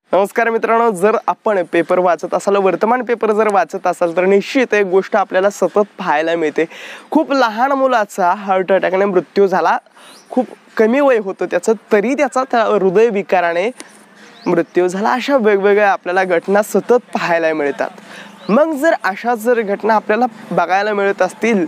नमस्कार मित्रांनो, जर आपण पेपर वाचत असाल, वर्तमान पेपर जर वाचत असाल तर निश्चित एक गोष्ट आपल्याला सतत पाहायला मिळते। खूप लहान मुलाचा हार्ट अटॅकने मृत्यू झाला, खूप कमी वय होतं त्याचं, तरी त्याचा हृदयविकाराने मृत्यू झाला। अशा वेगवेगळ्या आपल्याला घटना सतत पाहायला मिळतात। मग जर अशा घटना आपल्याला बघायला मिळत असतील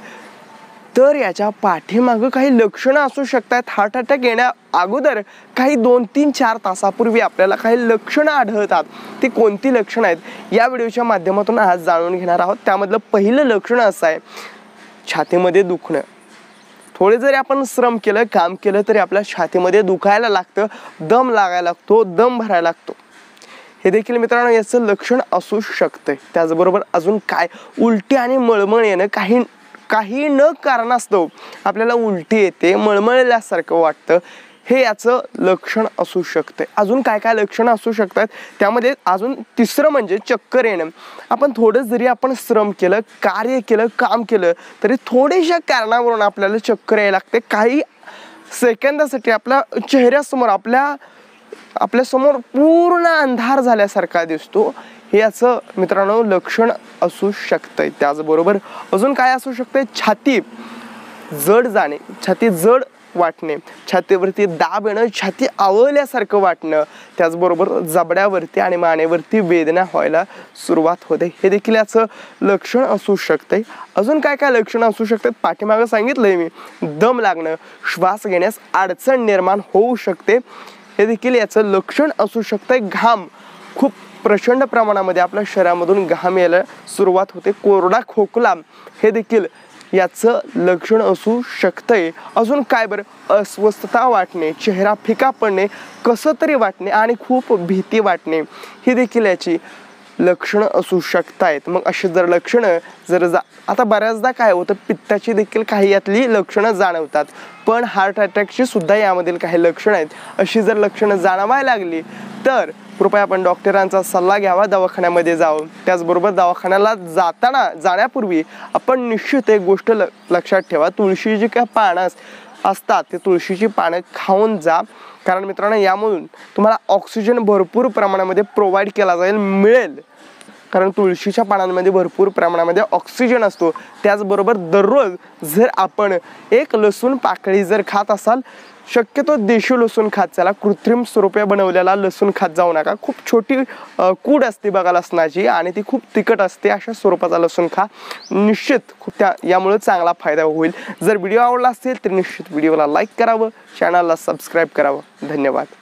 तर याच्या पाठीमागे काही लक्षणं असू शकतात। हार्ट अटॅक येण्या अगोदर काही 2-3-4 तासापूर्वी आपल्याला काही लक्षणं आढळतात। ती कोणती लक्षणं आहेत या व्हिडिओच्या माध्यमातून आज जाणून घेणार आहोत। त्यामधलं पहिलं लक्षण असं आहे, छातीमध्ये दुखणं। थोडे जरी आपण श्रम केलं, काम केलं तरी आपल्या छातीमध्ये दुखायला लागतं, दम लागायला लागतो, दम भरायला लागतो। हे देखील मित्रांनो याचं लक्षण असू शकतं। त्याचबरोबर अजून काय, उलटी आणि मळमळ येणं, काही न कारणास्तव आपल्याला उलटी येते, मळमळल्यासारखं वाटतं, हे याचं लक्षण असू शकते। अजून काय काय लक्षणं असू शकतात त्यामध्ये अजून तिसरं म्हणजे चक्कर येणं। आपण थोडं जरी आपण श्रम केलं, कार्य केलं, काम केलं तरी थोड्याशा कारणावरून आपल्याला चक्कर यायला लागते। काही सेकंदासाठी आपल्या चेहऱ्यासमोर आपल्या समोर पूर्ण अंधार झाल्यासारखा दिसतो, हे याचं मित्रांनो लक्षण असू शकतं। त्याचबरोबर अजून काय असू शकते, छाती जड जाणे, छाती जड वाटणे, छातीवरती दाब येणं, छाती आवळल्यासारखं वाटणं, त्याचबरोबर जबड्यावरती आणि मानेवरती वेदना व्हायला सुरुवात होते, हे देखील याचं लक्षण असू शकते। अजून काय काय लक्षणं असू शकतात पाठीमागं सांगितलंय मी, दम लागणं, श्वास घेण्यास अडचण निर्माण होऊ शकते, हे देखील याचं लक्षण असू शकतं। घाम खूप प्रचंड प्रमाणामध्ये आपल्या शरीरामधून घाम यायला सुरुवात होते, कोरडा खोकला हे देखील याचं लक्षण असू शकतंय। अजून काय बरं, अस्वस्थता वाटणे, चेहरा फिका पडणे, कसं तरी वाटणे आणि खूप भीती वाटणे, ही देखील याची लक्षणं असू शकतात। मग अशी जर लक्षणं आता बऱ्याचदा काय होतं, पित्ताची देखील काही यातली लक्षणं जाणवतात, पण हार्ट अटॅकची सुद्धा यामधील काही लक्षणं आहेत। अशी जर लक्षणं जाणवायला लागली तर कृपया आपण डॉक्टरांचा सल्ला घ्यावा, दवाखान्यामध्ये जावं। त्याचबरोबर दवाखान्याला जाण्यापूर्वी आपण निश्चित एक गोष्ट लक्षात ठेवा, तुळशीची काय पानं असतात ते तुळशीची पानं खाऊन जा, कारण मित्रांनो यामधून तुम्हाला ऑक्सिजन भरपूर प्रमाणामध्ये प्रोव्हाइड केला मिळेल, कारण तुळशीच्या पानांमध्ये भरपूर प्रमाणामध्ये ऑक्सिजन असतो। त्याचबरोबर दररोज जर आपण एक लसूण पाकळी जर खात असाल, शक्यतो देशी लसूण खात चला, कृत्रिम स्वरूपे बनवलेला लसूण खात जाऊ नका। खूप छोटी कूड असते बघा लसणाची आणि ती खूप तिखट असते, अशा स्वरूपाचा लसूण खा, निश्चित यामुळे चांगला फायदा होईल। जर व्हिडिओ आवडला असेल तर निश्चित व्हिडिओला लाईक करावं, चॅनलला सबस्क्राईब करावं। धन्यवाद।